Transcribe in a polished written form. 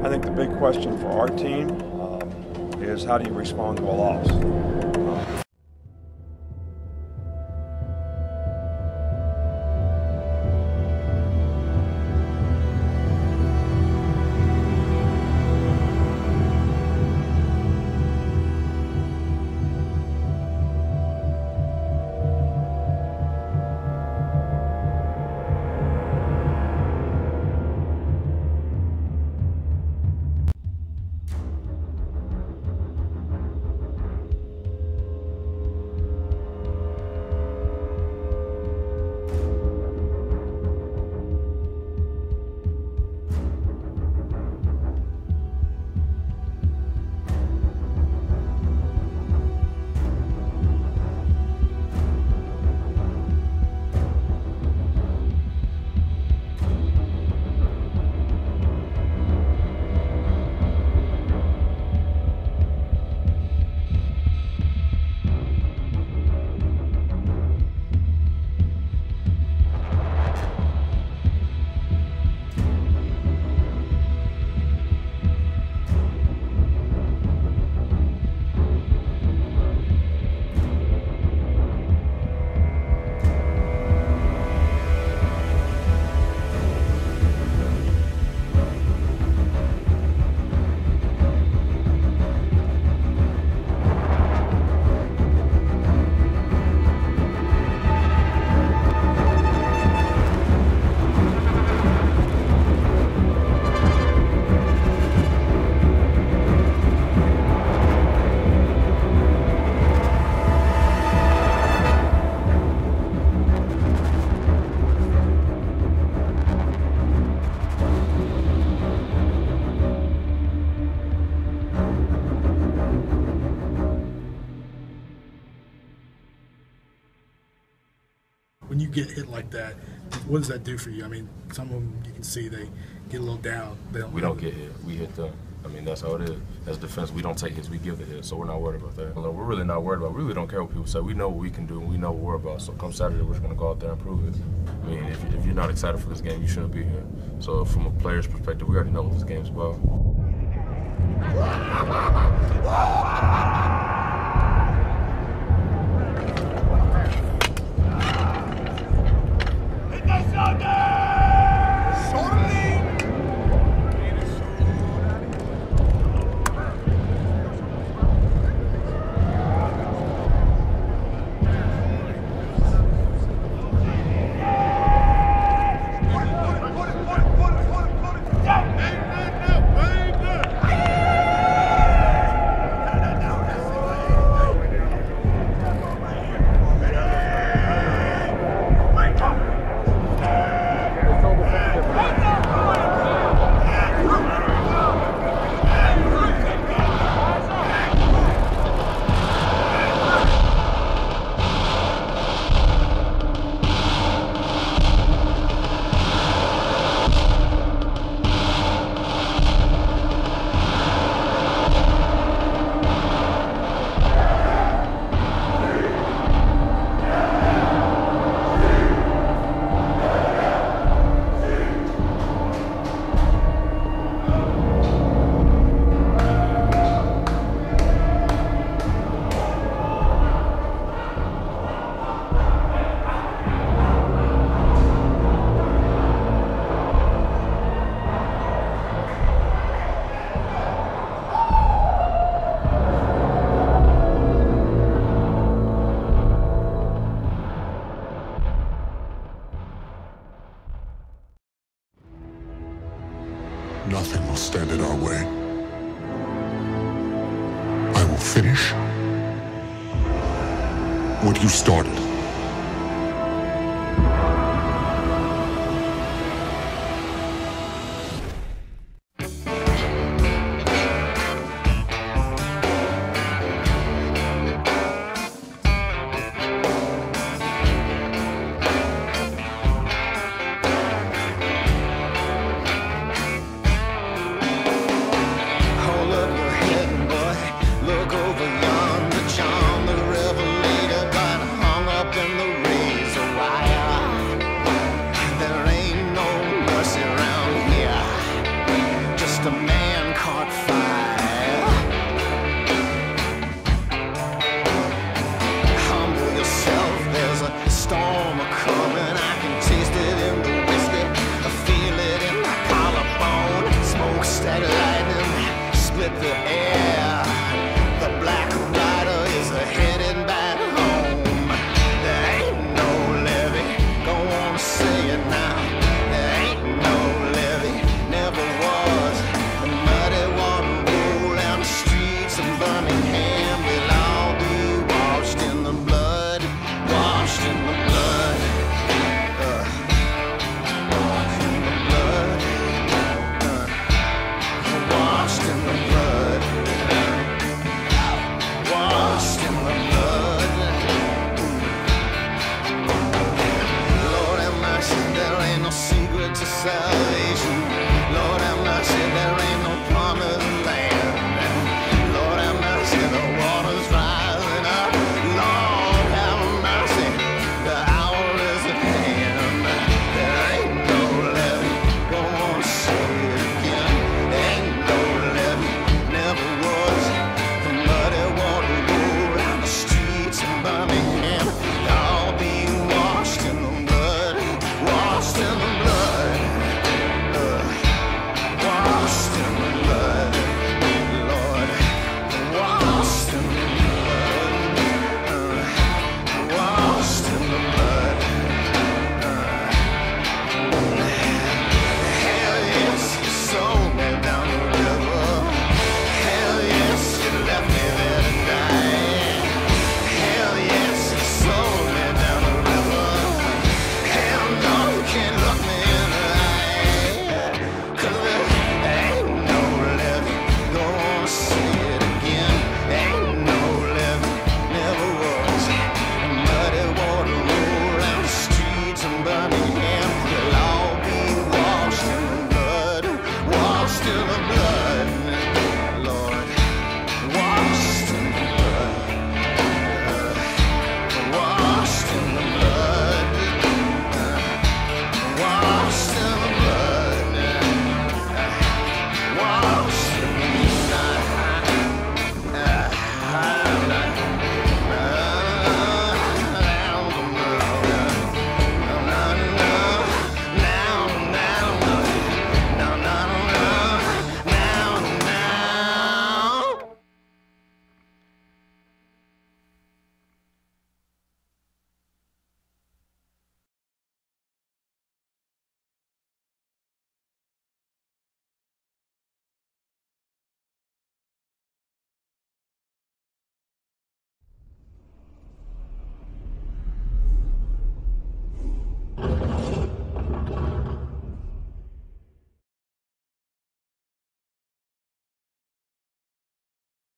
I think the big question for our team is how do you respond to a loss? When you get hit like that, what does that do for you? I mean, some of them you can see they get a little down. We don't get hit. We hit them. I mean, that's how it is. As defense, we don't take hits. We give the hits, so we're not worried about that. We're really not worried about it. We really don't care what people say. We know what we can do, and we know what we're about. So come Saturday, we're just going to go out there and prove it. I mean, if you're not excited for this game, you shouldn't be here. So from a player's perspective, we already know what this game's about. Nothing will stand in our way. I will finish what you started. Look over yonder, John the Revelator got hung up still a blood.